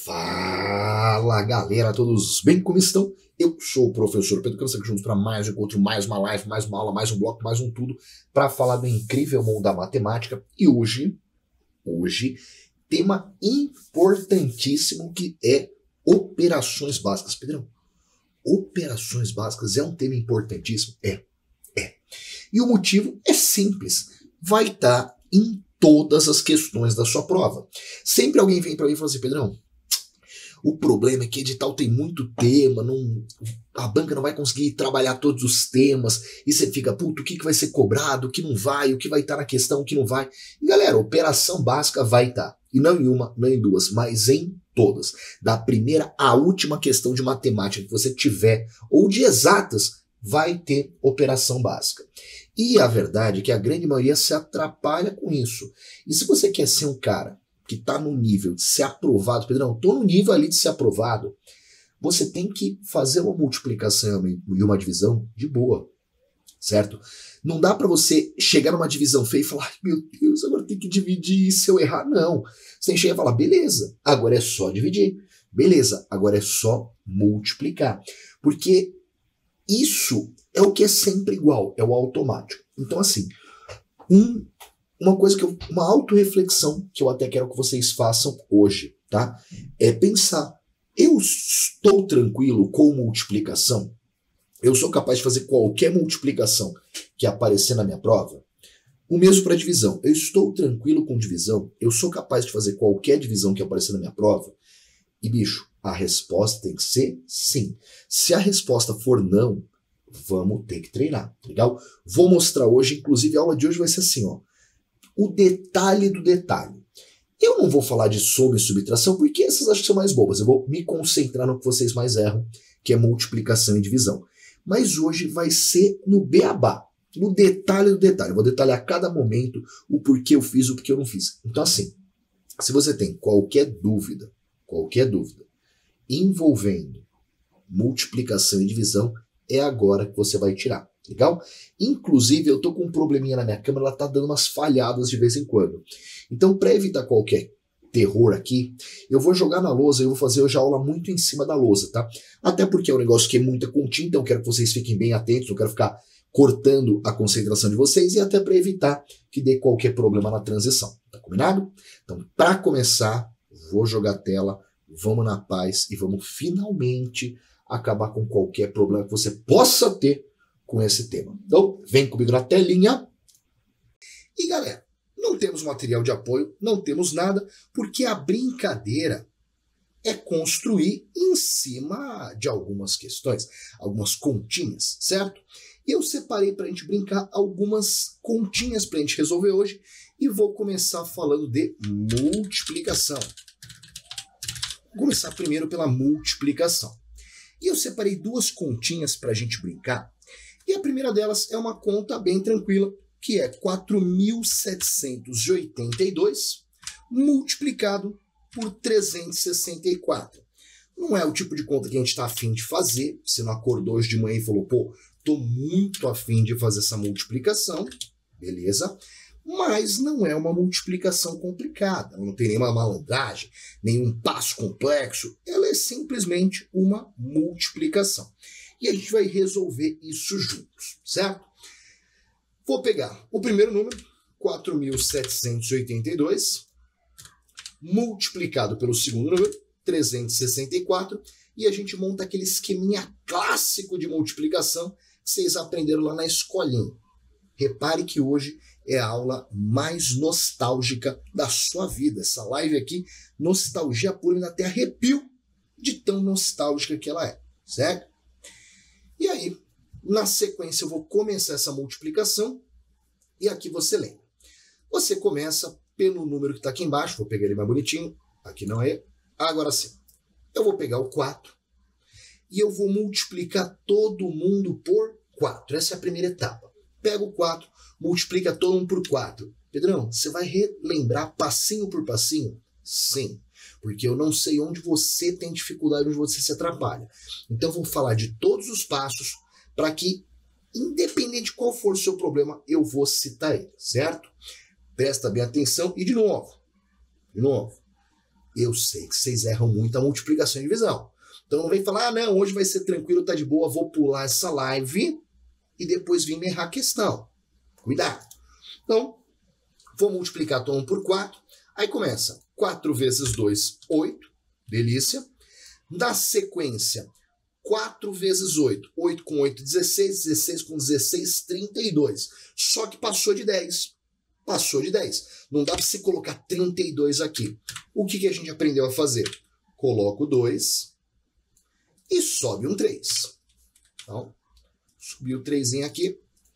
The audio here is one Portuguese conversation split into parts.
Fala galera, todos bem? Como estão? Eu sou o professor Pedro Câncer, juntos para mais um encontro, mais uma live, mais uma aula, mais um bloco, mais um tudo para falar do incrível mundo da matemática. E hoje, tema importantíssimo que é operações básicas. Pedrão, operações básicas é um tema importantíssimo? É. E o motivo é simples, vai estar em todas as questões da sua prova. Sempre alguém vem para mim e fala assim, Pedrão, o problema é que edital tem muito tema, a banca não vai conseguir trabalhar todos os temas, e você fica, puto, o que vai ser cobrado, o que não vai, o que vai estar na questão, o que não vai. E galera, operação básica vai estar, e não em uma, não em duas, mas em todas. Da primeira à última questão de matemática que você tiver, ou de exatas, vai ter operação básica. E a verdade é que a grande maioria se atrapalha com isso. E se você quer ser um cara que está no nível de ser aprovado, Pedrão, estou no nível ali de ser aprovado, você tem que fazer uma multiplicação e uma divisão de boa, certo? Não dá para você chegar numa divisão feia e falar, ai meu Deus, agora tem que dividir se eu errar, não. Você tem que chegar e falar, beleza, agora é só dividir, beleza, agora é só multiplicar. Porque isso é o que é sempre igual, é o automático. Então assim, uma autorreflexão que eu até quero que vocês façam hoje, tá? É pensar, eu estou tranquilo com multiplicação? Eu sou capaz de fazer qualquer multiplicação que aparecer na minha prova? O mesmo para divisão. Eu estou tranquilo com divisão? Eu sou capaz de fazer qualquer divisão que aparecer na minha prova? E bicho, a resposta tem que ser sim. Se a resposta for não, vamos ter que treinar, legal? Vou mostrar hoje, inclusive a aula de hoje vai ser assim, ó. O detalhe do detalhe. Eu não vou falar de soma e subtração, porque essas acho que são mais bobas. Eu vou me concentrar no que vocês mais erram, que é multiplicação e divisão. Mas hoje vai ser no beabá, no detalhe do detalhe. Eu vou detalhar a cada momento o porquê eu fiz, o porquê eu não fiz. Então assim, se você tem qualquer dúvida envolvendo multiplicação e divisão, é agora que você vai tirar. Legal? Inclusive, eu tô com um probleminha na minha câmera, ela tá dando umas falhadas de vez em quando. Então, para evitar qualquer terror aqui, eu vou jogar na lousa, eu vou fazer hoje a aula muito em cima da lousa, tá? Até porque é um negócio que é muita continha, então eu quero que vocês fiquem bem atentos, eu quero ficar cortando a concentração de vocês e até para evitar que dê qualquer problema na transição. Tá combinado? Então, para começar, vou jogar a tela, vamos na paz e vamos finalmente acabar com qualquer problema que você possa ter com esse tema. Então, vem comigo na telinha. E galera, não temos material de apoio, não temos nada, porque a brincadeira é construir em cima de algumas questões, algumas continhas, certo? E eu separei para a gente brincar algumas continhas para a gente resolver hoje e vou começar falando de multiplicação. Vou começar primeiro pela multiplicação. E eu separei duas continhas para a gente brincar. E a primeira delas é uma conta bem tranquila, que é 4.782 multiplicado por 364. Não é o tipo de conta que a gente está afim de fazer. Você não acordou hoje de manhã e falou, pô, estou muito afim de fazer essa multiplicação. Beleza? Mas não é uma multiplicação complicada. Não tem nenhuma malandragem, nenhum passo complexo. Ela é simplesmente uma multiplicação. E a gente vai resolver isso juntos, certo? Vou pegar o primeiro número, 4.782, multiplicado pelo segundo número, 364, e a gente monta aquele esqueminha clássico de multiplicação que vocês aprenderam lá na escolinha. Repare que hoje é a aula mais nostálgica da sua vida. Essa live aqui, nostalgia pura, ainda até arrepio de tão nostálgica que ela é, certo? E aí, na sequência, eu vou começar essa multiplicação e aqui você lembra. Você começa pelo número que está aqui embaixo, vou pegar ele mais bonitinho, aqui não é, agora sim. Eu vou pegar o 4 e eu vou multiplicar todo mundo por 4. Essa é a primeira etapa. Pega o 4, multiplica todo mundo por 4. Pedrão, você vai relembrar passinho por passinho? Sim. Porque eu não sei onde você tem dificuldade, onde você se atrapalha. Então eu vou falar de todos os passos para que, independente de qual for o seu problema, eu vou citar ele, certo? Presta bem atenção e de novo. Eu sei que vocês erram muito a multiplicação e divisão. Então não vem falar, ah, não, hoje vai ser tranquilo, tá de boa, vou pular essa live e depois vir me errar a questão. Cuidado. Então, vou multiplicar todo mundo por 4. Aí começa 4 vezes 2, 8. Delícia. Na sequência, 4 vezes 8. 8 com 8, 16. 16 com 16, 32. Só que passou de 10. Passou de 10. Não dá para você colocar 32 aqui. O que a gente aprendeu a fazer? Coloco 2 e sobe um 3. Então, subi o 3 aqui.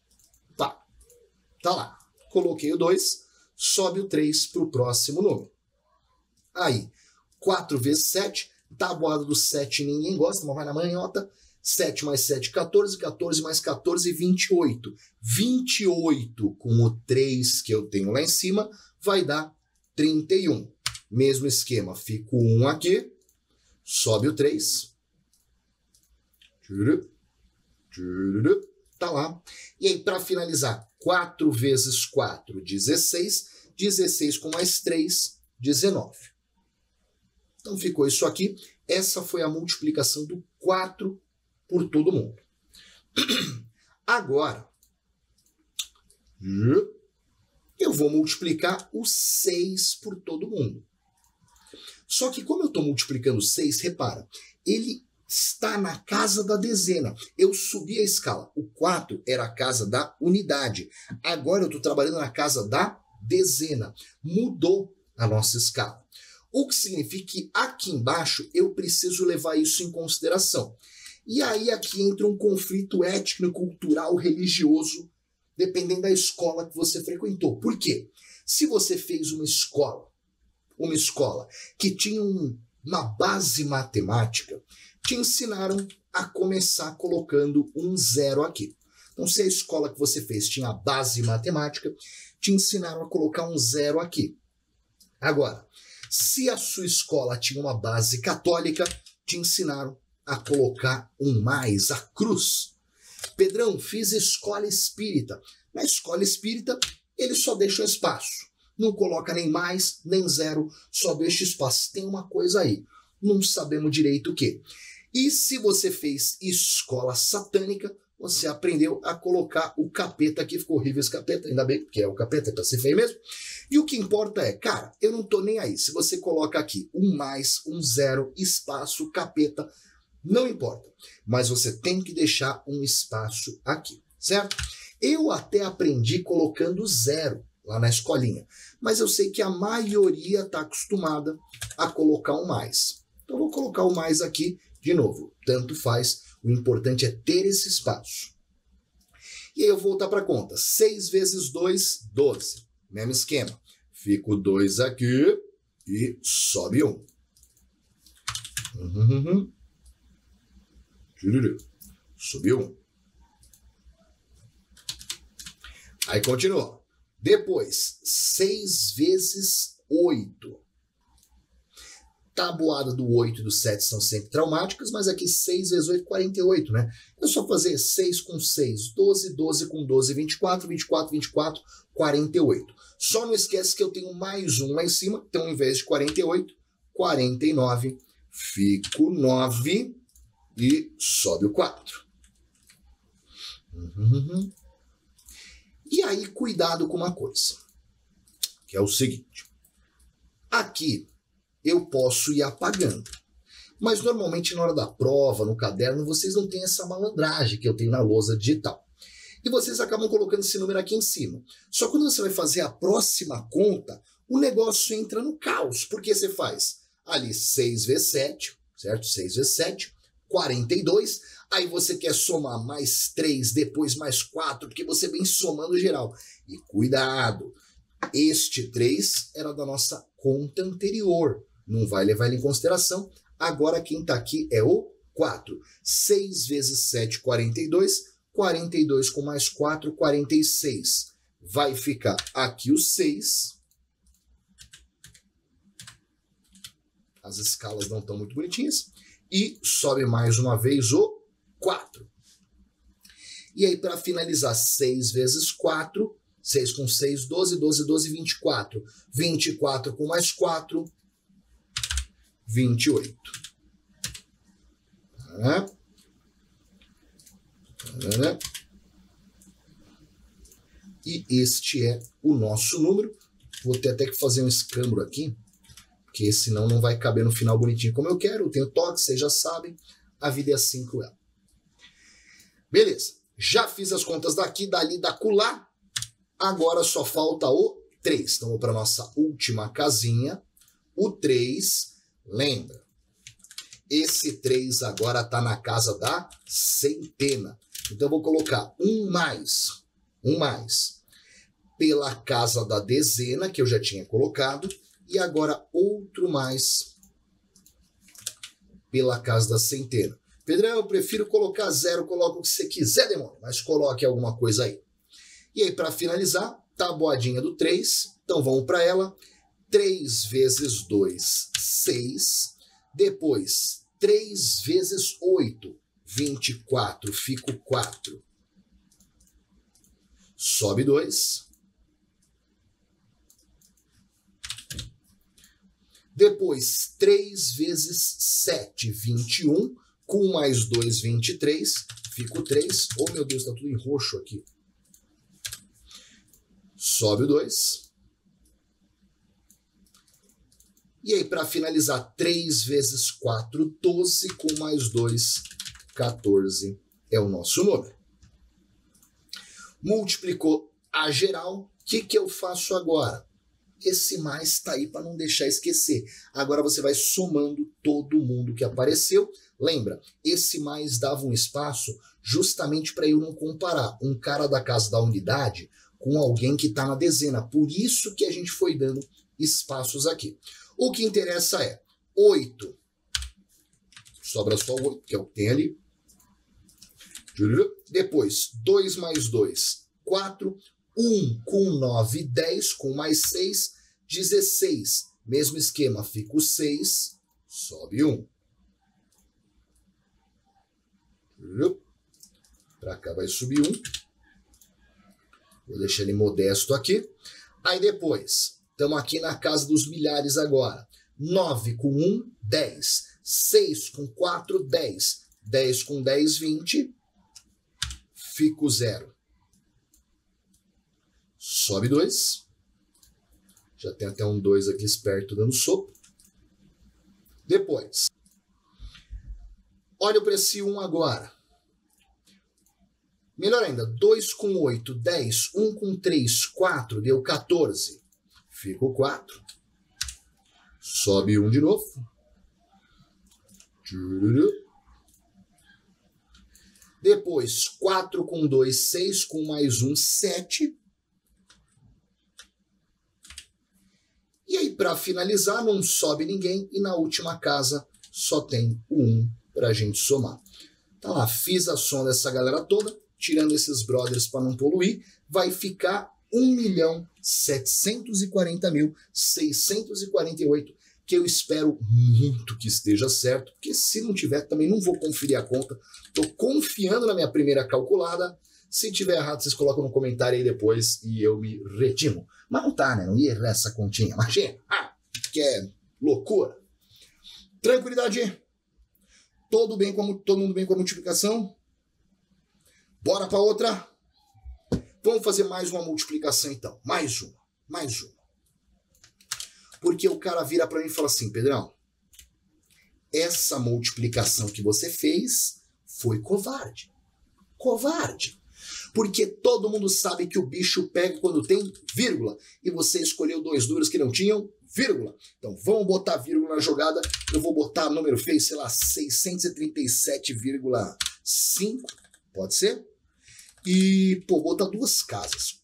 Tá lá. Coloquei o 2, sobe o 3 para o próximo número. Aí, 4 vezes 7, tabuada do 7 ninguém gosta, mas vai na manhota. 7 mais 7, 14, 14 mais 14, 28. 28 com o 3 que eu tenho lá em cima vai dar 31. Mesmo esquema, fica o 1 aqui, sobe o 3. Tá lá. E aí, para finalizar, 4 vezes 4, 16. 16 com mais 3, 19. Então ficou isso aqui. Essa foi a multiplicação do 4 por todo mundo. Agora, eu vou multiplicar o 6 por todo mundo. Só que como eu estou multiplicando 6, repara, ele está na casa da dezena. Eu subi a escala. O 4 era a casa da unidade. Agora eu estou trabalhando na casa da dezena. Mudou a nossa escala. O que significa que aqui embaixo eu preciso levar isso em consideração. E aí aqui entra um conflito étnico, cultural, religioso, dependendo da escola que você frequentou. Por quê? Se você fez uma escola que tinha uma base matemática, te ensinaram a começar colocando um 0 aqui. Então, se a escola que você fez tinha a base matemática, te ensinaram a colocar um 0 aqui. Agora, se a sua escola tinha uma base católica, te ensinaram a colocar um mais, a cruz. Pedrão, fiz escola espírita. Na escola espírita, ele só deixa o espaço. Não coloca nem mais, nem 0, só deixa espaço. Tem uma coisa aí. Não sabemos direito o quê. E se você fez escola satânica, você aprendeu a colocar o capeta aqui. Ficou horrível esse capeta, ainda bem, porque é o capeta, é pra ser feio mesmo. E o que importa é, cara, eu não tô nem aí. Se você coloca aqui um mais, um 0, espaço, capeta, não importa. Mas você tem que deixar um espaço aqui, certo? Eu até aprendi colocando 0 lá na escolinha. Mas eu sei que a maioria está acostumada a colocar um mais. Então eu vou colocar o mais aqui de novo. Tanto faz, o importante é ter esse espaço. E aí eu vou voltar para a conta. 6 vezes 2, 12. Mesmo esquema. Fica o 2 aqui e sobe 1. Subiu 1. Aí continua. Depois, 6 vezes 8. Tabuada do 8 e do 7 são sempre traumáticas, mas aqui 6 vezes 8, 48, né? É só fazer 6 com 6, 12, 12 com 12, 24, 24, 24, 48. Só não esquece que eu tenho mais um lá em cima, então ao invés de 48, 49, fico 9 e sobe o 4. E aí, cuidado com uma coisa, que é o seguinte. Aqui, eu posso ir apagando. Mas normalmente na hora da prova, no caderno, vocês não têm essa malandragem que eu tenho na lousa digital. E vocês acabam colocando esse número aqui em cima. Só quando você vai fazer a próxima conta, o negócio entra no caos. Porque você faz ali 6 vezes 7, certo? 6 vezes 7, 42. Aí você quer somar mais 3, depois mais 4, porque você vem somando geral. E cuidado, este 3 era da nossa conta anterior. Não vai levar ele em consideração. Agora quem está aqui é o 4. 6 vezes 7, 42. 42 com mais 4, 46. Vai ficar aqui o 6. As escalas não estão muito bonitinhas. E sobe mais uma vez o 4. E aí, para finalizar, 6 vezes 4. 6 com 6, 12, 12, 12, 24. 24 com mais 4. 28. E este é o nosso número. Vou ter até que fazer um escambro aqui, porque senão não vai caber no final bonitinho como eu quero. Eu tenho toque, vocês já sabem. A vida é assim cruel. Beleza. Já fiz as contas daqui, dali, da acolá. Agora só falta o 3. Então, vou para a nossa última casinha. O 3, lembra? Esse 3 agora está na casa da centena. Então, eu vou colocar um mais pela casa da dezena, que eu já tinha colocado, e agora outro mais pela casa da centena. Pedrão, eu prefiro colocar 0, coloca o que você quiser, demônio, mas coloque alguma coisa aí. E aí, para finalizar, tabuadinha do 3, então vamos para ela. 3 vezes 2, 6. Depois, 3 vezes 8, 24, fico 4. Sobe 2. Depois, 3 vezes 7, 21. Com mais 2, 23. Fico 3. Oh, meu Deus, tá tudo em roxo aqui. Sobe o 2. E aí, para finalizar, 3 vezes 4, 12. Com mais 2, 14. É o nosso número. Multiplicou a geral. O que eu faço agora? Esse mais está aí para não deixar esquecer. Agora você vai somando todo mundo que apareceu. Lembra, esse mais dava um espaço justamente para eu não comparar um cara da casa da unidade com alguém que está na dezena. Por isso que a gente foi dando espaços aqui. O que interessa é 8. Sobra só 8, que é o que tem ali. Depois, 2 mais 2, 4. 1 com 9, 10, com mais 6, 16. Mesmo esquema, fica o 6, sobe 1. Para cá vai subir 1. Vou deixar ele modesto aqui. Aí depois, estamos aqui na casa dos milhares agora. 9 com 1, 10. 6 com 4, 10. 10 com 10, 20. Fico 0. Sobe 2. Já tem até um 2 aqui esperto dando sopa. Depois, olha para esse 1 agora. Melhor ainda, 2 com 8, 10. 1 com 3, 4. Deu 14. Fica o 4. Sobe 1 de novo. Depois, 4 com 2, 6. Com mais 1, 7. E aí, para finalizar, não sobe ninguém. E na última casa só tem o 1 para a gente somar. Tá lá, fiz a soma dessa galera toda. Tirando esses brothers para não poluir. Vai ficar 1.740.648. Que eu espero muito que esteja certo. Porque se não tiver, também não vou conferir a conta. Estou confiando na minha primeira calculada. Se tiver errado, vocês colocam no comentário aí depois e eu me retimo. Mas não tá, né? Não ia errar essa continha. Imagina. Que é loucura. Tranquilidade. Todo mundo bem com a multiplicação? Bora para outra. Vamos fazer mais uma multiplicação então. Mais uma. Porque o cara vira para mim e fala assim, Pedrão, essa multiplicação que você fez foi covarde. Covarde. Porque todo mundo sabe que o bicho pega quando tem vírgula. E você escolheu 2 números que não tinham vírgula. Então vamos botar vírgula na jogada. Eu vou botar número feio, sei lá, 637,5. Pode ser? E, pô, botar 2 casas.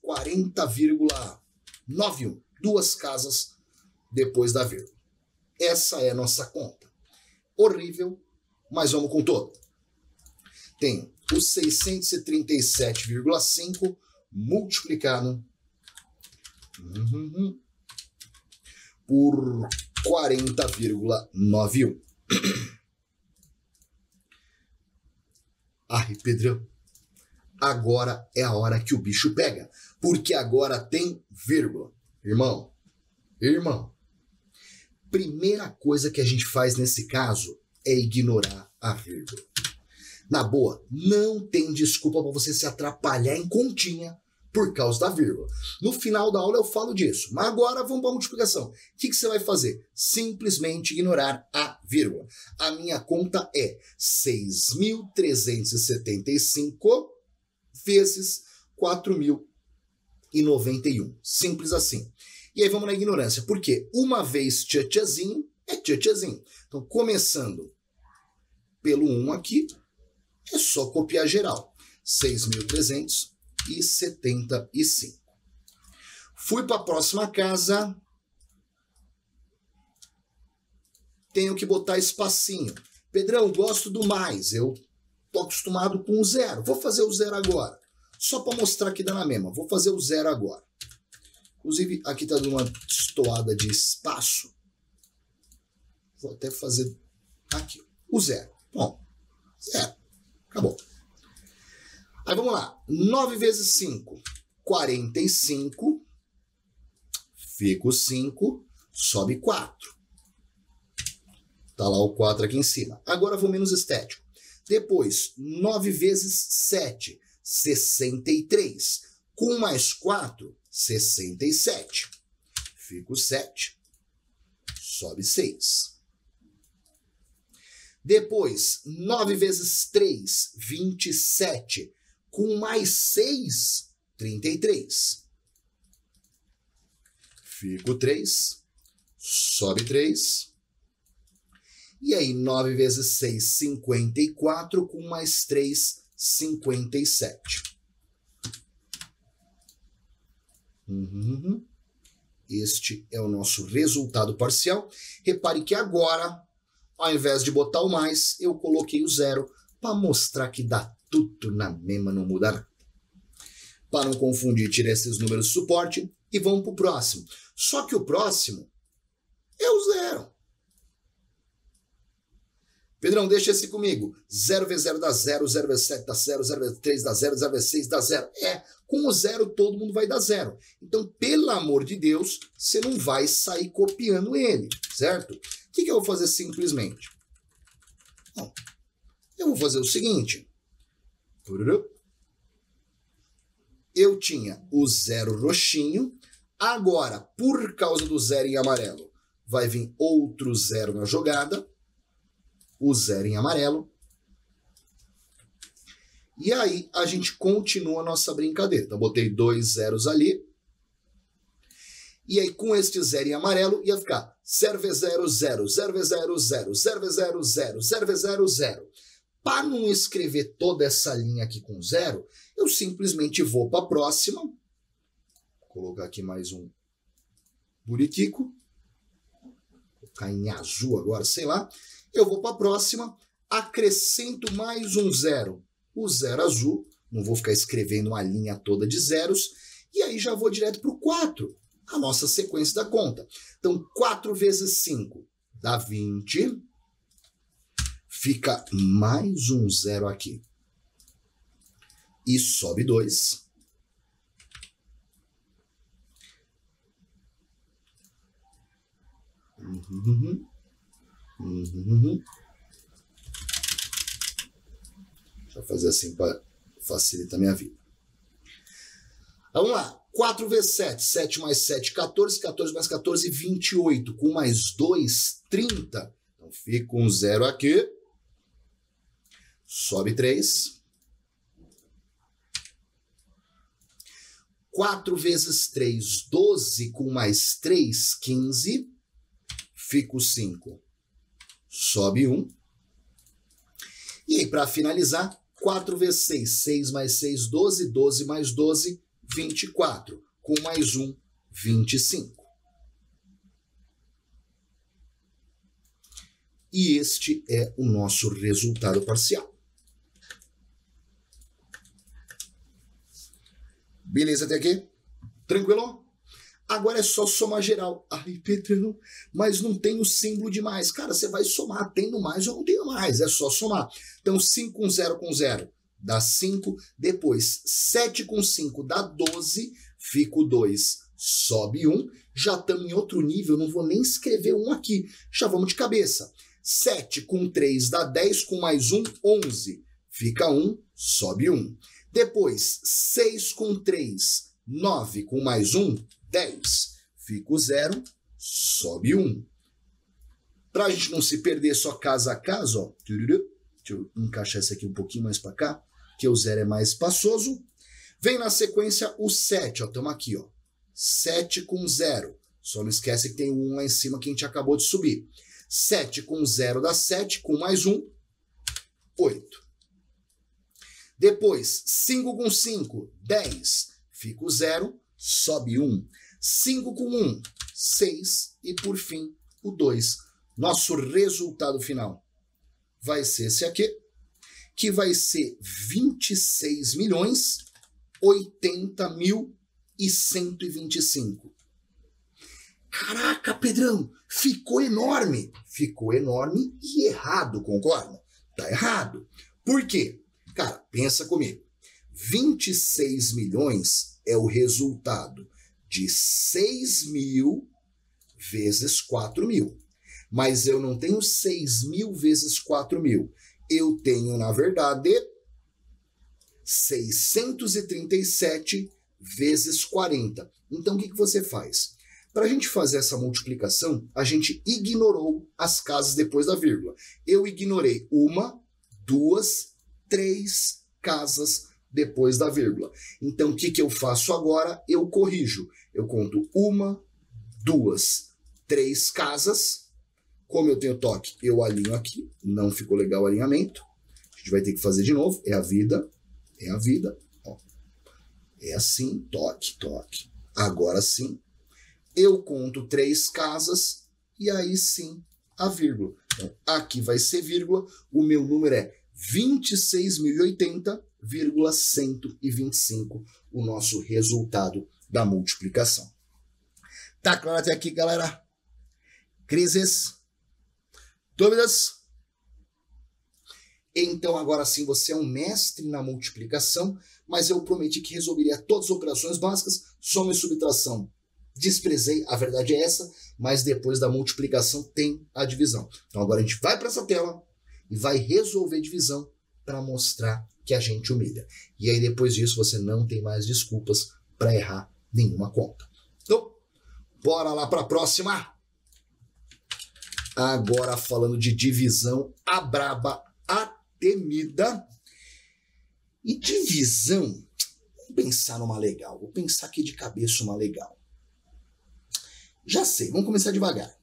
40,91. 2 casas depois da vírgula. Essa é a nossa conta. Horrível, mas vamos com todo. Tem o 637,5 multiplicado por 40,91. Ai, Pedrão, agora é a hora que o bicho pega, porque agora tem vírgula. Irmão, Primeira coisa que a gente faz nesse caso é ignorar a vírgula. Na boa, não tem desculpa para você se atrapalhar em continha por causa da vírgula. No final da aula eu falo disso, mas agora vamos para a multiplicação. O que você vai fazer? Simplesmente ignorar a vírgula. A minha conta é 6.375 vezes 4.091. Simples assim. E aí vamos na ignorância. Por quê? Uma vez tchatchazinho é tchatchazinho. Então, começando pelo 1 aqui, é só copiar geral. 6.375. Fui para a próxima casa. Tenho que botar espacinho. Pedrão, gosto do mais. Eu tô acostumado com o 0. Vou fazer o 0 agora. Só para mostrar que dá na mesma. Vou fazer o 0 agora. Inclusive, aqui está dando uma destoada de espaço. Vou até fazer aqui. O 0. Bom, 0. Acabou. Aí vamos lá. 9 vezes 5, 45. Fica o 5, sobe 4. Tá lá o 4 aqui em cima. Agora vou menos estético. Depois, 9 vezes 7, 63. Com mais 4, 67. Fica o 7. Sobe 6. Depois, 9 vezes 3, 27. Com mais 6, 33. Fica o 3. Sobe 3. E aí, 9 vezes 6, 54. Com mais 3, 57. Este é o nosso resultado parcial. Repare que agora, ao invés de botar o mais, eu coloquei o 0 para mostrar que dá tudo na mesma, não muda nada. Para não confundir, tira esses números de suporte e vamos para o próximo. Só que o próximo é o 0. Pedrão, deixa esse comigo. 0 vezes 0 dá 0, 0 vezes 7 dá 0, 0 vezes 3 dá 0, 0 vezes 6 dá 0. Com o 0 todo mundo vai dar 0. Então, pelo amor de Deus, você não vai sair copiando ele, certo? O que eu vou fazer simplesmente? Bom, eu vou fazer o seguinte. Eu tinha o 0 roxinho. Agora, por causa do 0 em amarelo, vai vir outro 0 na jogada. O 0 em amarelo. E aí a gente continua a nossa brincadeira. Então, botei 2 zeros ali. E aí, com este 0 em amarelo, ia ficar 0 vezes 0, 0, 0 vezes 0, 0, 0 vezes 0, 0, 0 vezes 0, 0. Para não escrever toda essa linha aqui com 0, eu simplesmente vou para a próxima. Vou colocar aqui mais um buritico. Vou colocar em azul agora, sei lá. Eu vou para a próxima, acrescento mais um 0. O 0 azul, não vou ficar escrevendo uma linha toda de zeros. E aí já vou direto para o 4, a nossa sequência da conta. Então, 4 vezes 5 dá 20. Fica mais um 0 aqui. E sobe 2. Deixa eu fazer assim para facilitar a minha vida. Vamos lá. 4 vezes 7. 7 mais 7, 14. 14 mais 14, 28. Com mais 2, 30. Então fica um 0 aqui. Sobe 3. 4 vezes 3, 12. Com mais 3, 15. Fica o 5. Sobe 1. E aí, para finalizar, 4 vezes 6. 6 mais 6, 12. 12 mais 12, 24. Com mais 1, 25. E este é o nosso resultado parcial. Beleza até aqui? Tranquilo? Agora é só somar geral. Ai, Pedrão, mas não tem o símbolo de mais. Cara, você vai somar, tendo mais ou não tendo mais, é só somar. Então, 5 com 0 dá 5. Depois, 7 com 5 dá 12, fica o 2, sobe 1. Já estamos em outro nível, não vou nem escrever um aqui. Já vamos de cabeça. 7 com 3 dá 10, com mais 1, 11. Fica 1, sobe 1. Depois, 6 com 3, 9, com mais 1, 10. Fica o 0, sobe 1. Para a gente não se perder só casa a casa, ó, deixa eu encaixar esse aqui um pouquinho mais para cá, que o 0 é mais espaçoso. Vem na sequência o 7, ó, estamos aqui, ó. 7 com 0. Só não esquece que tem um 1 lá em cima que a gente acabou de subir. 7 com 0 dá 7, com mais 1, 8. Depois, 5 com 5, 10. Fica o 0, sobe 1. 5 com 1, 6. E por fim, o 2. Nosso resultado final vai ser esse aqui, que vai ser 26.080.125. Caraca, Pedrão, ficou enorme. Ficou enorme e errado, concorda? Tá errado. Por quê? Cara, pensa comigo. 26 milhões é o resultado de 6.000 vezes 4.000. Mas eu não tenho 6.000 vezes 4.000. Eu tenho, na verdade, 637 vezes 40. Então, o que você faz? Para a gente fazer essa multiplicação, a gente ignorou as casas depois da vírgula. Eu ignorei 1, 2, 3 casas depois da vírgula. Então, o que eu faço agora? Eu corrijo. Eu conto 1, 2, 3 casas. Como eu tenho toque, eu alinho aqui. Não ficou legal o alinhamento. A gente vai ter que fazer de novo. É a vida. É a vida. Ó. É assim. Toque, toque. Agora sim. Eu conto 3 casas. E aí sim a vírgula. Então, aqui vai ser vírgula. O meu número é 26.080,125. O nosso resultado da multiplicação. Tá claro até aqui, galera? Crises? Dúvidas? Então, agora sim, você é um mestre na multiplicação, mas eu prometi que resolveria todas as operações básicas, soma e subtração. Desprezei, a verdade é essa, mas depois da multiplicação tem a divisão. Então, agora a gente vai para essa tela e vai resolver divisão para mostrar que a gente humilha. E aí, depois disso, você não tem mais desculpas para errar nenhuma conta. Então, bora lá para a próxima. Agora falando de divisão, a braba, a temida. E divisão, vamos pensar numa legal. Vou pensar aqui de cabeça uma legal. Já sei, vamos começar devagar.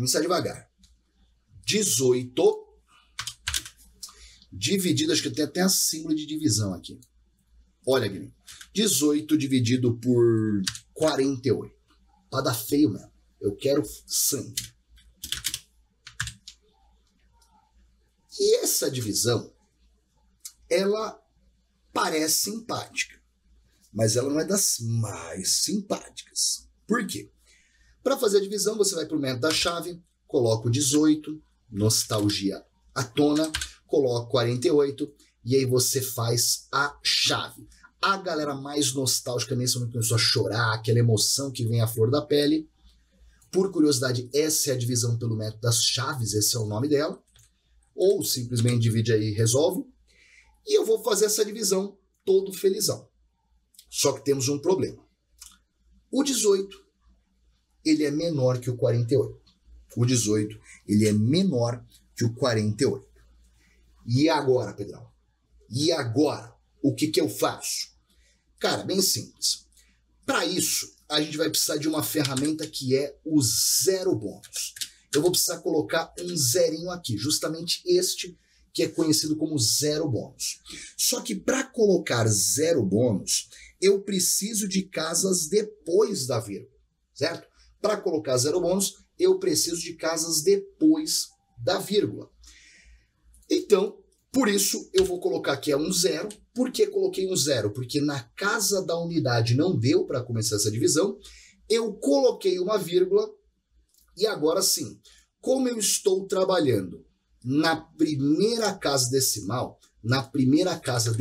18 dividido, acho que tem até a símbolo de divisão aqui. Olha, Guilherme. 18 dividido por 48. Para dar feio mesmo. Eu quero sangue. E essa divisão, ela parece simpática, mas ela não é das mais simpáticas. Por quê? Para fazer a divisão, você vai para o método da chave, coloca o 18, nostalgia à tona, coloca 48, e aí você faz a chave. A galera mais nostálgica nesse momento começou a chorar, aquela emoção que vem à flor da pele. Por curiosidade, essa é a divisão pelo método das chaves, esse é o nome dela. Ou simplesmente divide aí e resolve. E eu vou fazer essa divisão todo felizão. Só que temos um problema. O 18, ele é menor que o 48. O 18, ele é menor que o 48. E agora, Pedrão? E agora? O que eu faço? Cara, bem simples. Para isso, a gente vai precisar de uma ferramenta que é o zero bônus. Eu vou precisar colocar um zerinho aqui, justamente este que é conhecido como zero bônus. Só que para colocar zero bônus, eu preciso de casas depois da vírgula, certo? Para colocar zero bônus, eu preciso de casas depois da vírgula. Então, por isso, eu vou colocar aqui um zero. Por que coloquei um zero? Porque na casa da unidade não deu para começar essa divisão. Eu coloquei uma vírgula. E agora sim, como eu estou trabalhando na primeira casa decimal, na primeira casa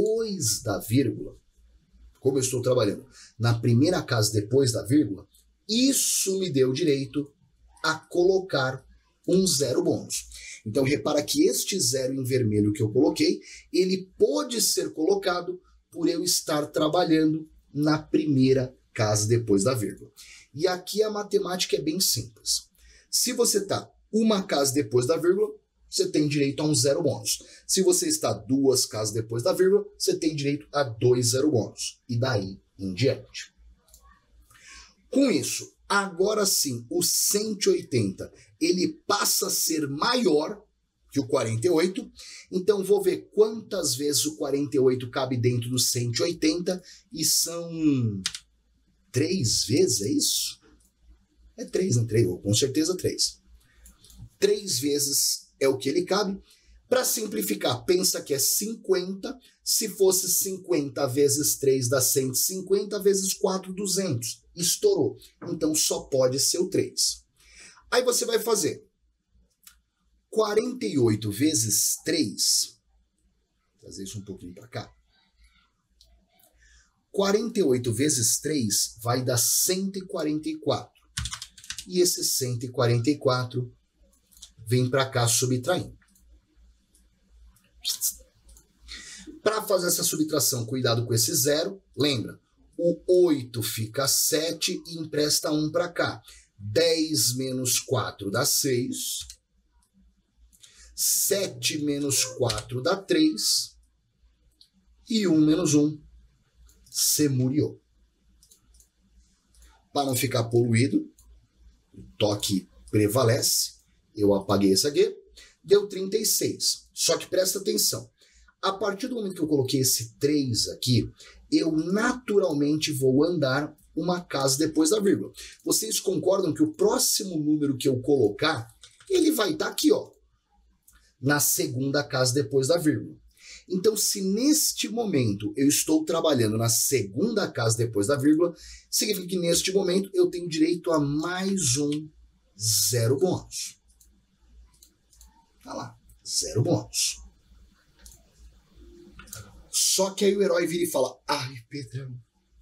depois da vírgula, como eu estou trabalhando na primeira casa depois da vírgula, Isso me deu direito a colocar um zero bônus. Então, repara que este zero em vermelho que eu coloquei, ele pode ser colocado por eu estar trabalhando na primeira casa depois da vírgula. E aqui a matemática é bem simples. Se você está uma casa depois da vírgula, você tem direito a um zero bônus. Se você está duas casas depois da vírgula, você tem direito a 2 zero bônus. E daí em diante. Com isso, agora sim, o 180, ele passa a ser maior que o 48. Então, vou ver quantas vezes o 48 cabe dentro do 180. E são 3 vezes, é isso? É 3, não 3, com certeza 3. 3 vezes é o que ele cabe. Para simplificar, pensa que é 50. Se fosse 50 vezes 3 dá 150, vezes 4, 200. Estourou. Então só pode ser o 3. Aí você vai fazer 48 vezes 3. Vou trazer isso um pouquinho para cá. 48 vezes 3 vai dar 144. E esse 144 vem para cá subtraindo. Para fazer essa subtração, cuidado com esse zero. Lembra, o 8 fica 7 e empresta 1 para cá. 10 menos 4 dá 6. 7 menos 4 dá 3. E 1 menos 1, se murió. Para não ficar poluído, o toque prevalece. Eu apaguei esse aqui. Deu 36. Só que presta atenção. A partir do momento que eu coloquei esse 3 aqui, eu naturalmente vou andar uma casa depois da vírgula. Vocês concordam que o próximo número que eu colocar, ele vai estar aqui, ó, na segunda casa depois da vírgula. Então, se neste momento eu estou trabalhando na segunda casa depois da vírgula, significa que neste momento eu tenho direito a mais um zero bônus. Tá lá, zero bônus. Só que aí o herói vira e fala, ai, Pedrão,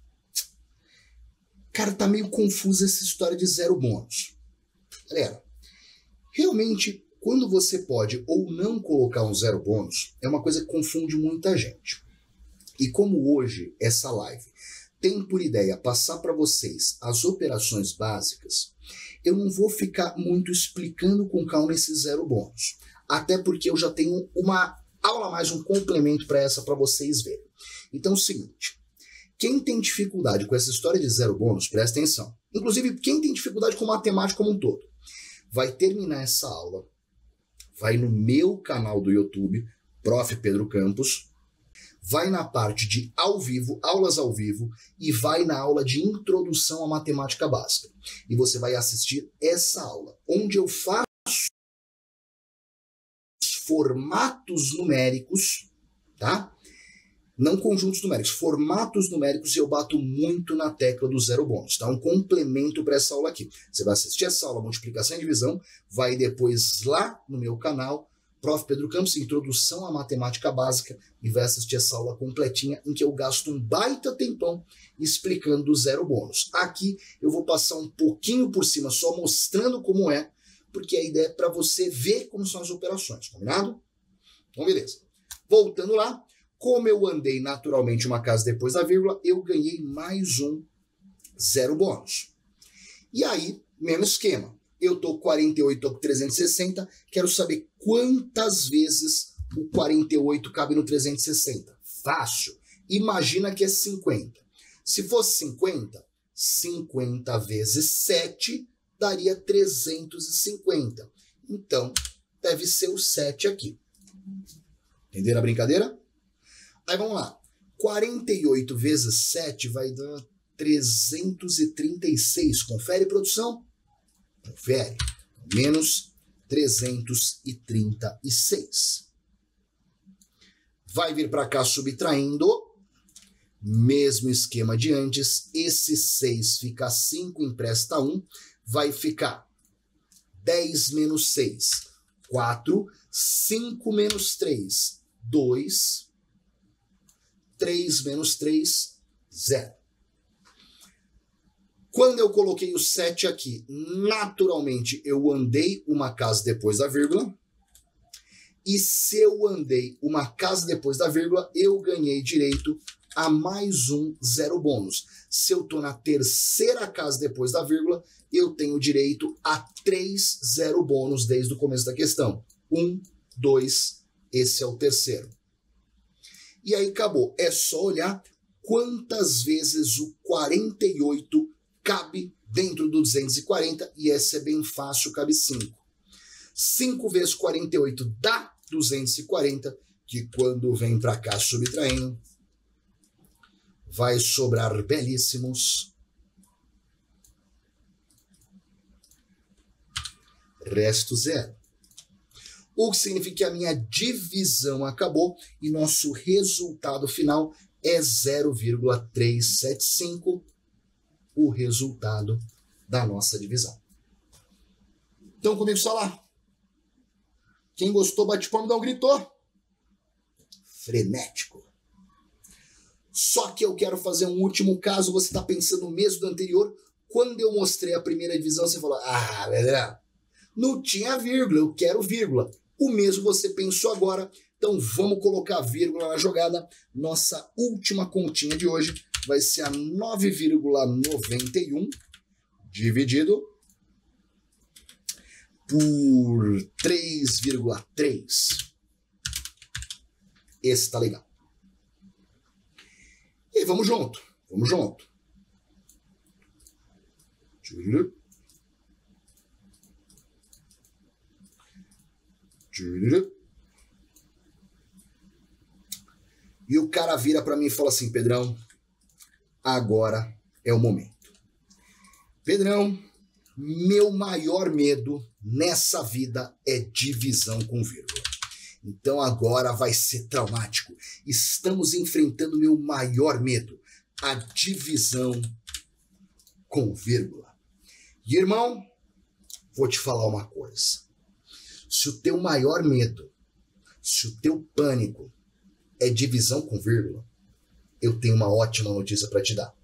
cara, tá meio confusa essa história de zero bônus. Galera, realmente, quando você pode ou não colocar um zero bônus, é uma coisa que confunde muita gente. E como hoje essa live tem por ideia passar para vocês as operações básicas, eu não vou ficar muito explicando com calma esse zero bônus. Até porque eu já tenho uma aula a mais, um complemento para essa para vocês verem. Então é o seguinte, quem tem dificuldade com essa história de zero bônus, presta atenção. Inclusive, quem tem dificuldade com matemática como um todo, vai terminar essa aula, vai no meu canal do YouTube, Prof. Pedro Campos, vai na parte de ao vivo, aulas ao vivo, e vai na aula de introdução à matemática básica. E você vai assistir essa aula, onde eu faço formatos numéricos, tá? Não conjuntos numéricos, formatos numéricos, e eu bato muito na tecla do zero bônus, tá? Um complemento para essa aula aqui. Você vai assistir essa aula, multiplicação e divisão, vai depois lá no meu canal, Prof. Pedro Campos, Introdução à Matemática Básica, e vai assistir essa aula completinha, em que eu gasto um baita tempão explicando o zero bônus. Aqui eu vou passar um pouquinho por cima, só mostrando como é, porque a ideia é para você ver como são as operações, combinado? Então, beleza. Voltando lá, como eu andei naturalmente uma casa depois da vírgula, eu ganhei mais um zero bônus. E aí, mesmo esquema. Eu estou 48, estou com 360, quero saber quantas vezes o 48 cabe no 360. Fácil. Imagina que é 50. Se fosse 50, 50 vezes 7 daria 350. Então, deve ser o 7 aqui. Entenderam a brincadeira? Aí vamos lá. 48 vezes 7 vai dar 336. Confere, produção? Confere. Menos 336. Vai vir para cá subtraindo. Mesmo esquema de antes. Esse 6 fica 5, empresta 1. Vai ficar 10 menos 6, 4. 5 menos 3, 2. 3 menos 3, 0. Quando eu coloquei o 7 aqui, naturalmente eu andei uma casa depois da vírgula. E se eu andei uma casa depois da vírgula, eu ganhei direito a mais um 0 bônus. Se eu estou na terceira casa depois da vírgula, eu tenho direito a 3 0 bônus desde o começo da questão. 1, 2, esse é o terceiro. E aí acabou. É só olhar quantas vezes o 48 cabe dentro do 240, e essa é bem fácil, cabe 5. 5 vezes 48 dá 240, que quando vem para cá subtraindo, vai sobrar belíssimos. Resto 0. O que significa que a minha divisão acabou e nosso resultado final é 0,375, o resultado da nossa divisão. Então, comigo só lá. Quem gostou, bate palma, dá um grito. Frenético. Só que eu quero fazer um último caso. Você está pensando no mês do anterior. Quando eu mostrei a primeira divisão, você falou, galera, não tinha vírgula, eu quero vírgula. O mesmo você pensou agora. Então vamos colocar vírgula na jogada. Nossa última continha de hoje vai ser a 9,91 dividido por 3,3. Esse tá legal. E vamos junto, vamos junto. E o cara vira para mim e fala assim, Pedrão, agora é o momento. Pedrão, meu maior medo nessa vida é divisão com vírgula. Então agora vai ser traumático. Estamos enfrentando meu maior medo, a divisão com vírgula. E irmão, vou te falar uma coisa. Se o teu maior medo, se o teu pânico é divisão com vírgula, eu tenho uma ótima notícia para te dar.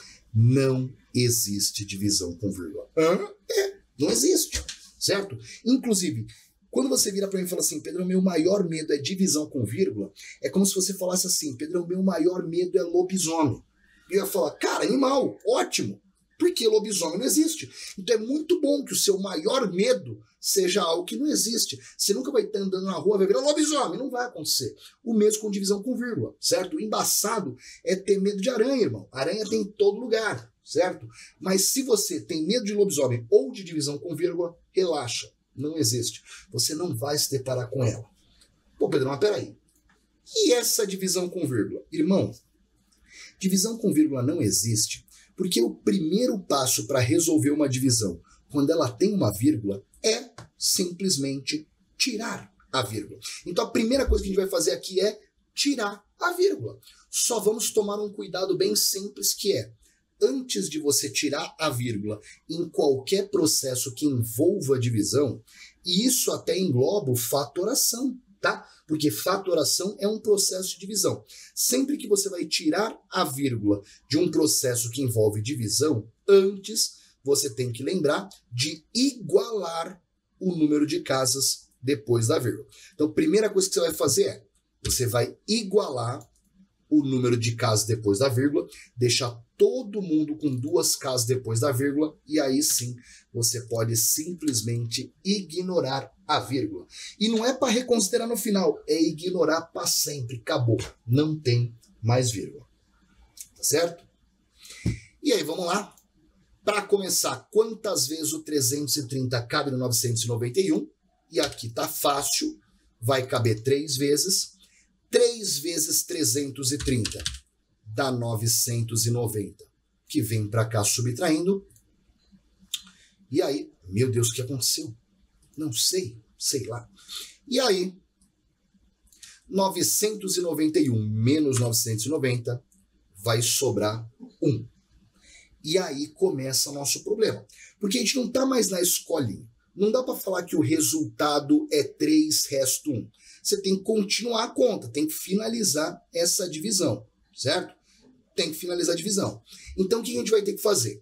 Não existe divisão com vírgula. Não existe, certo? Inclusive, quando você vira para mim e fala assim, Pedro, meu maior medo é divisão com vírgula, é como se você falasse assim, Pedro, meu maior medo é lobisomem. E eu ia falar, cara, animal, ótimo, porque lobisomem não existe. Então é muito bom que o seu maior medo seja algo que não existe. Você nunca vai estar andando na rua e vai virar lobisomem, não vai acontecer. O mesmo com divisão com vírgula, certo? O embaçado é ter medo de aranha, irmão. Aranha tem em todo lugar, certo? Mas se você tem medo de lobisomem ou de divisão com vírgula, relaxa. Não existe. Você não vai se deparar com ela. Pô, Pedro, mas peraí. E essa divisão com vírgula? Irmão, divisão com vírgula não existe porque o primeiro passo para resolver uma divisão, quando ela tem uma vírgula, é simplesmente tirar a vírgula. Então a primeira coisa que a gente vai fazer aqui é tirar a vírgula. Só vamos tomar um cuidado bem simples que é, antes de você tirar a vírgula em qualquer processo que envolva divisão, e isso até engloba fatoração, tá? Porque fatoração é um processo de divisão. Sempre que você vai tirar a vírgula de um processo que envolve divisão, antes você tem que lembrar de igualar o número de casas depois da vírgula. Então, a primeira coisa que você vai fazer é, você vai igualar o número de casas depois da vírgula, deixar todo mundo com 2 casas depois da vírgula, e aí sim você pode simplesmente ignorar a vírgula. E não é para reconsiderar no final, é ignorar para sempre, acabou, não tem mais vírgula. Tá certo? E aí, vamos lá. Para começar, quantas vezes o 330 cabe no 991? E aqui tá fácil, vai caber 3 vezes. 3 vezes 330 dá 990, que vem para cá subtraindo. E aí, meu Deus, o que aconteceu? Não sei, sei lá. E aí, 991 menos 990 vai sobrar 1. E aí começa o nosso problema. Porque a gente não está mais na escolinha. Não dá para falar que o resultado é 3, resto 1. Você tem que continuar a conta, tem que finalizar essa divisão, certo? Tem que finalizar a divisão. Então, o que a gente vai ter que fazer?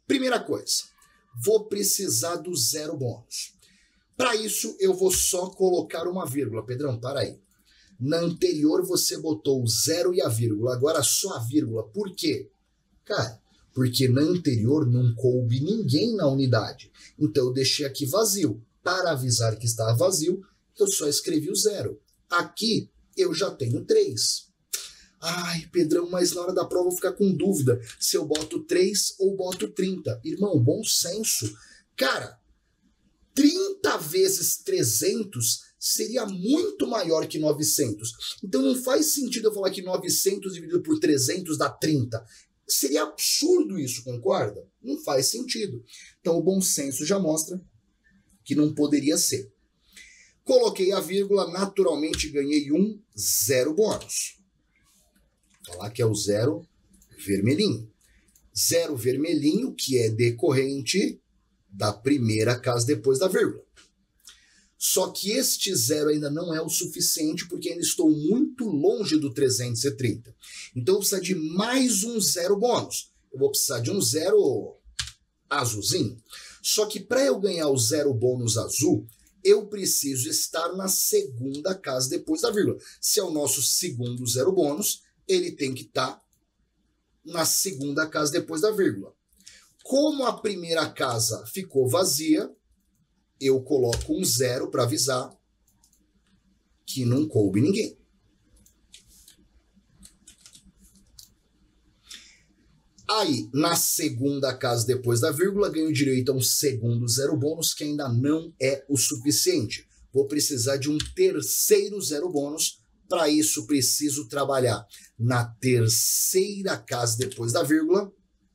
Primeira coisa, vou precisar do zero bônus. Para isso, eu vou só colocar uma vírgula. Pedrão, para aí. Na anterior, você botou o zero e a vírgula. Agora só a vírgula. Por quê? Cara, porque na anterior não coube ninguém na unidade. Então, eu deixei aqui vazio. Para avisar que estava vazio, eu só escrevi o zero. Aqui, eu já tenho 3. Ai, Pedrão, mas na hora da prova eu vou ficar com dúvida se eu boto 3 ou boto 30. Irmão, bom senso. Cara, 30 vezes 300 seria muito maior que 900. Então não faz sentido eu falar que 900 dividido por 300 dá 30. Seria absurdo isso, concorda? Não faz sentido. Então o bom senso já mostra que não poderia ser. Coloquei a vírgula, naturalmente ganhei um zero bônus. Vou falar que é o zero vermelhinho. Zero vermelhinho, que é decorrente da primeira casa depois da vírgula. Só que este zero ainda não é o suficiente, porque ainda estou muito longe do 330. Então eu vou precisar de mais um zero bônus. Eu vou precisar de um zero azulzinho. Só que para eu ganhar o zero bônus azul, eu preciso estar na segunda casa depois da vírgula. Se é o nosso segundo zero bônus, ele tem que estar na segunda casa depois da vírgula. Como a primeira casa ficou vazia, eu coloco um zero para avisar que não coube ninguém. Aí, na segunda casa depois da vírgula, ganho direito a um segundo zero bônus, que ainda não é o suficiente. Vou precisar de um terceiro zero bônus. Para isso, preciso trabalhar na terceira casa depois da vírgula,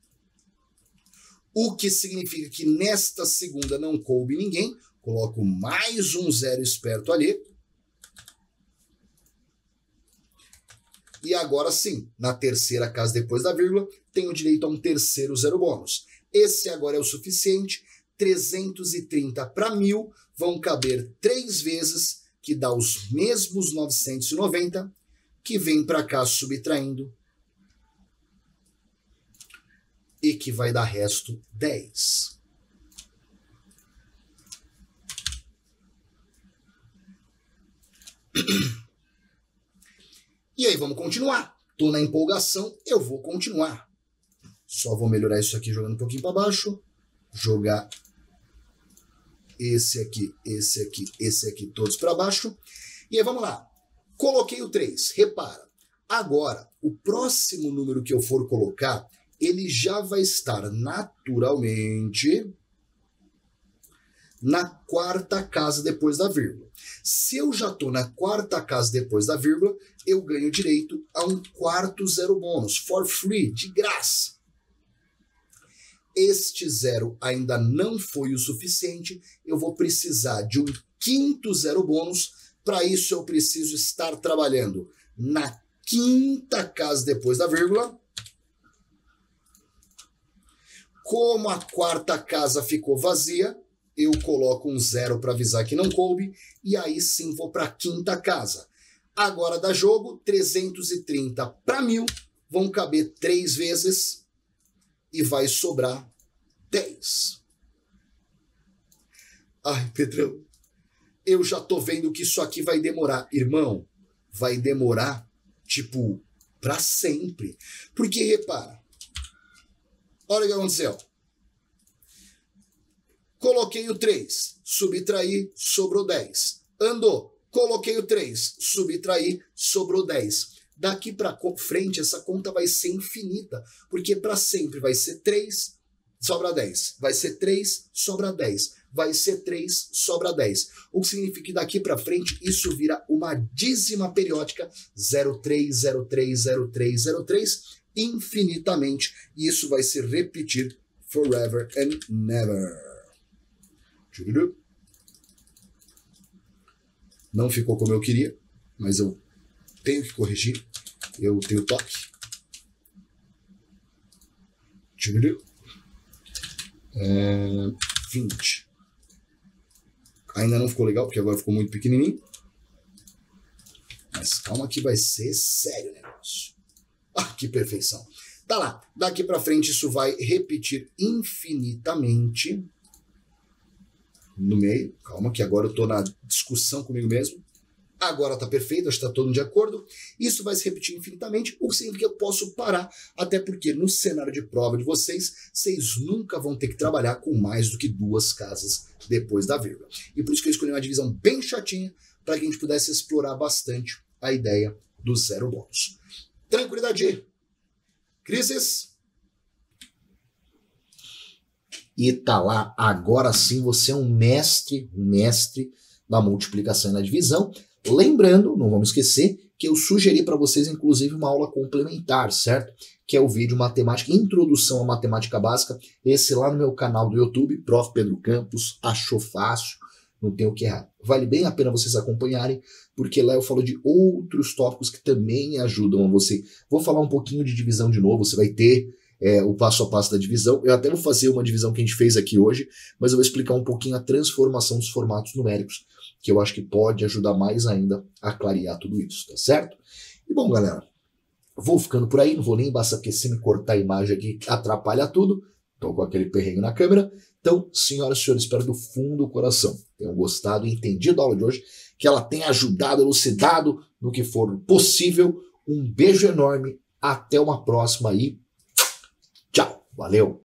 o que significa que nesta segunda não coube ninguém. Coloco mais um zero esperto ali. E agora sim, na terceira casa depois da vírgula, tenho direito a um terceiro zero bônus. Esse agora é o suficiente. 330 para 1000 vão caber 3 vezes, que dá os mesmos 990, que vem para cá subtraindo, e que vai dar resto 10. E aí, vamos continuar. Tô na empolgação, eu vou continuar. Só vou melhorar isso aqui jogando um pouquinho para baixo. Jogar esse aqui, todos para baixo. E aí, vamos lá. Coloquei o 3. Repara, agora, o próximo número que eu for colocar, ele já vai estar naturalmente na quarta casa depois da vírgula. Se eu já estou na quarta casa depois da vírgula, eu ganho direito a um quarto zero bônus, for free, de graça. Este zero ainda não foi o suficiente, eu vou precisar de um quinto zero bônus. Para isso eu preciso estar trabalhando na quinta casa depois da vírgula. Como a quarta casa ficou vazia, eu coloco um zero para avisar que não coube, e aí sim vou para a quinta casa. Agora dá jogo, 330 para 1000, vão caber 3 vezes, e vai sobrar 10. Ai, Pedrão, eu já tô vendo que isso aqui vai demorar. Irmão, vai demorar, tipo, para sempre. Porque, repara, olha o que aconteceu. Coloquei o 3, subtraí, sobrou 10. Andou, coloquei o 3, subtraí, sobrou 10. Daqui para frente, essa conta vai ser infinita, porque para sempre vai ser 3, sobra 10. Vai ser 3, sobra 10. Vai ser 3, sobra 10. O que significa que daqui para frente isso vira uma dízima periódica 03, 03, 03, 03, infinitamente. E isso vai se repetir forever and never. Não ficou como eu queria, mas eu tenho que corrigir. Eu tenho toque. 20. Ainda não ficou legal, porque agora ficou muito pequenininho. Mas calma que vai ser sério o negócio. Ah, que perfeição. Tá lá, daqui para frente isso vai repetir infinitamente no meio. Calma que agora eu tô na discussão comigo mesmo. Agora tá perfeito, acho que tá todo mundo de acordo. Isso vai se repetir infinitamente, o que significa que eu posso parar, até porque no cenário de prova de vocês nunca vão ter que trabalhar com mais do que 2 casas depois da vírgula. E por isso que eu escolhi uma divisão bem chatinha, para que a gente pudesse explorar bastante a ideia do zero bônus. Tranquilidade. Crises. E tá lá, agora sim você é um mestre da multiplicação e da divisão. Lembrando, não vamos esquecer, que eu sugeri para vocês, inclusive, uma aula complementar, certo? Que é o vídeo Matemática, Introdução à Matemática Básica, esse lá no meu canal do YouTube, Prof. Pedro Campos, achou fácil, não tem o que errar. Vale bem a pena vocês acompanharem, porque lá eu falo de outros tópicos que também ajudam a você. Vou falar um pouquinho de divisão de novo, você vai ter o passo a passo da divisão. Eu até vou fazer uma divisão que a gente fez aqui hoje, mas eu vou explicar um pouquinho a transformação dos formatos numéricos, que eu acho que pode ajudar mais ainda a clarear tudo isso, tá certo? E bom, galera, vou ficando por aí, não vou nem embaçar, porque se me cortar a imagem aqui atrapalha tudo, tô com aquele perrengue na câmera. Então, senhoras e senhores, espero do fundo do coração tenham gostado e entendido a aula de hoje, que ela tenha ajudado, elucidado no que for possível. Um beijo enorme, até uma próxima aí. Tchau, valeu!